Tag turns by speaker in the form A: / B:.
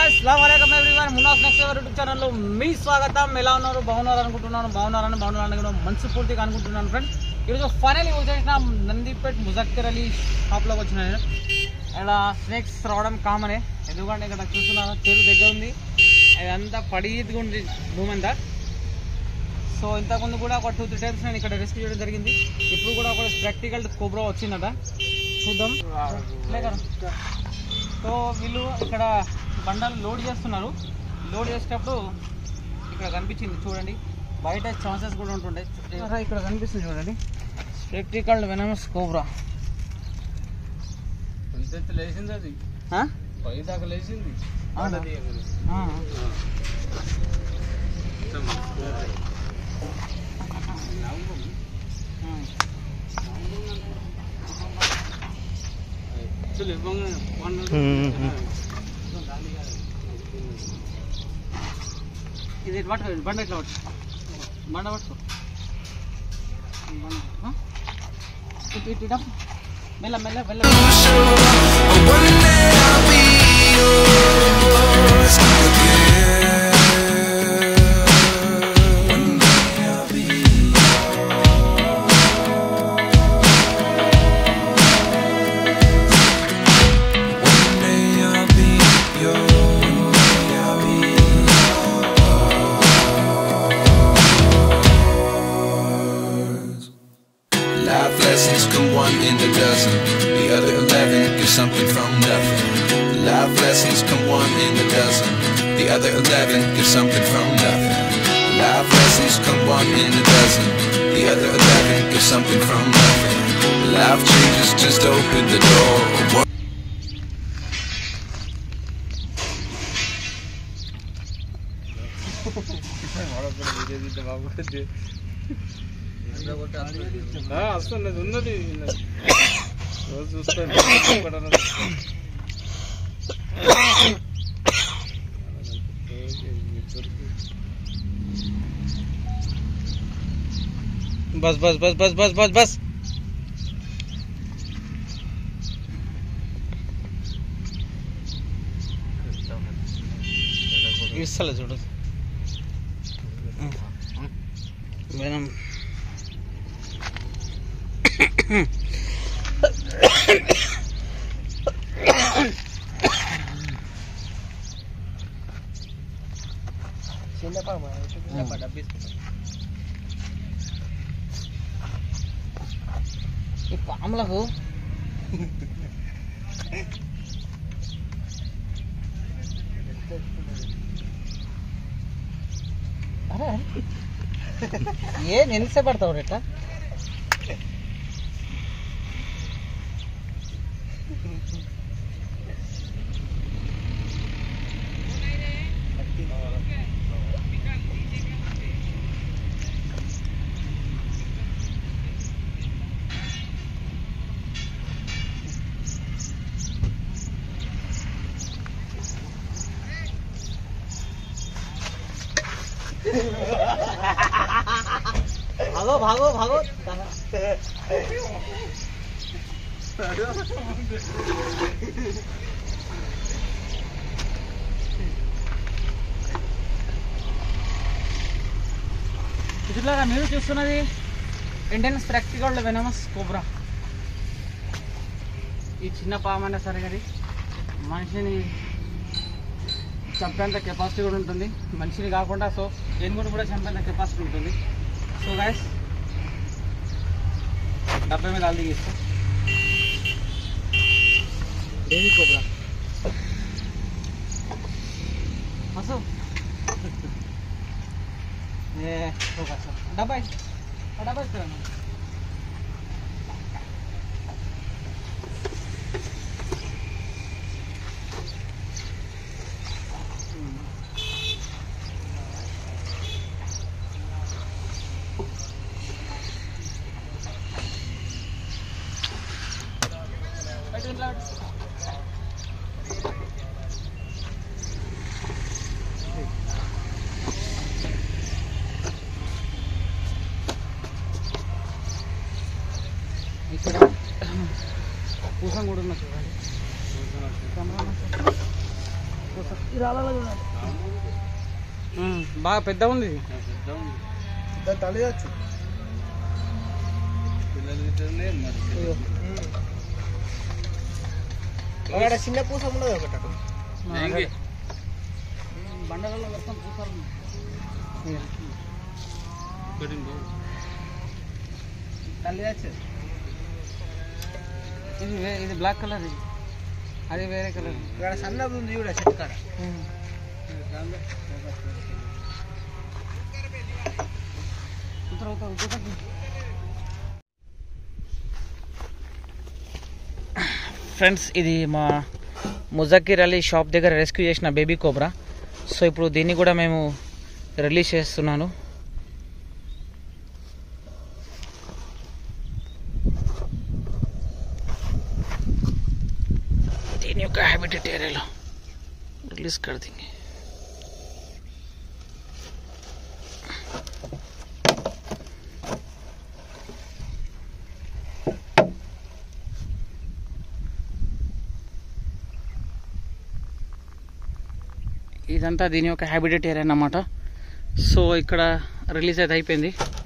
A: अस्सलामुअलैकुम everyone Munna's next ever YouTube channel లో మీ స్వాగతం. ఎలా ఉన్నారు? బాగున్నారు అనుకుంటున్నాను మనస్ఫూర్తిగా అనుకుంటున్నాను ఫ్రెండ్. ఈరోజు ఫైనల్లీ వచ్చేసిన నందిపేట్ ముజక్కర్ అలీ షాప్లోకి వచ్చిన నేను. ఇక్కడ స్నేక్స్ రావడం కామనే, ఎందుకంటే ఇక్కడ చూస్తున్నాను చెరువు దగ్గర ఉంది, అదంతా పడిగా ఉంది భూమి అంతా. సో ఇంతకుముందు కూడా ఒక 2-3 టైమ్స్ నేను ఇక్కడ రెస్క్యూ చేయడం జరిగింది. ఇప్పుడు కూడా ఒక ప్రాక్టికల్ కోబ్రా వచ్చిందట, చూద్దాం. సో వీళ్ళు ఇక్కడ బండలు లోడ్ చేస్తున్నారు. లోడ్ చేసేటప్పుడు ఇక్కడ కనిపించింది చూడండి, బయట ఛాన్సెస్ కూడా ఉంటుండే. ఇక్కడ కనిపిస్తుంది చూడండి, స్పెక్టికల్ వెనమస్ కోబ్రా.
B: లేచింది అది పై దాకా లేచింది.
A: ఇది పట్టుకో, బండ ఇట్లా పట్టుకో, బండ పట్టుకో, ఇటు ఇటు ఇటు మెల్ల మెల్ల మెల్ల.
C: Life lessons come one in a dozen. The other 11 get something from nothing. Life lessons come one in a dozen. The other 11 get something from nothing. Life lessons come one in a dozen. The other 11 get something from nothing. Life changes, just open the door.
B: వస్తున్నది ఉన్నది రోజు చూస్తాను.
A: बस बस बस बस बस बस बस ఇస్తలే చూడు మేడం. ఈ పాములకు ఏ నిలిసే పడతావు రేట. भागो भागो भागो. ఇట్లాగా మీరు చూస్తున్నది ఇండియన్ ప్రాక్టికల్ వెనమస్ కోబ్రా. ఈ చిన్న పామైనా సరే కానీ మనిషిని చంపేంత కెపాసిటీ కూడా ఉంటుంది, మనిషిని కాకుండా. సో ఏనుగుని కూడా చంపేంత కెపాసిటీ ఉంటుంది. సో గైస్ డబ్బా మీద హల్దీ తీసుకో. బేబీ కోబ్రా మసు ఏ డబ్బా డబ్బా ఇస్తారా? బాగా పెద్దగా ఉంది ఇది.
B: తలియచ్చు చిన్న పూస ఉండదు ఒకటి
A: బండలలో మొత్తం పూసారు.
B: తలియచ్చు
A: ఇది బ్లాక్ కలర్, ఇది అది వేరే కలర్.
B: ఇక్కడ సన్నది ఉంది కూడా చెట్టు కాడ.
A: ఫ్రెండ్స్, ఇది మా ముజక్కిర్ అలీ షాప్ దగ్గర రెస్క్యూ చేసిన బేబీ కోబ్రా. సో ఇప్పుడు దీన్ని కూడా మేము రిలీజ్ చేస్తున్నాను. దీని యొక్క హ్యాబిటేట్ ఏరియాలో రిలీజ్ कर देंगे. ఇదంతా దీని యొక్క హ్యాబిటేట్ ఏరియా అన్నమాట. సో ఇక్కడ రిలీజ్ అయితే అయిపోయింది.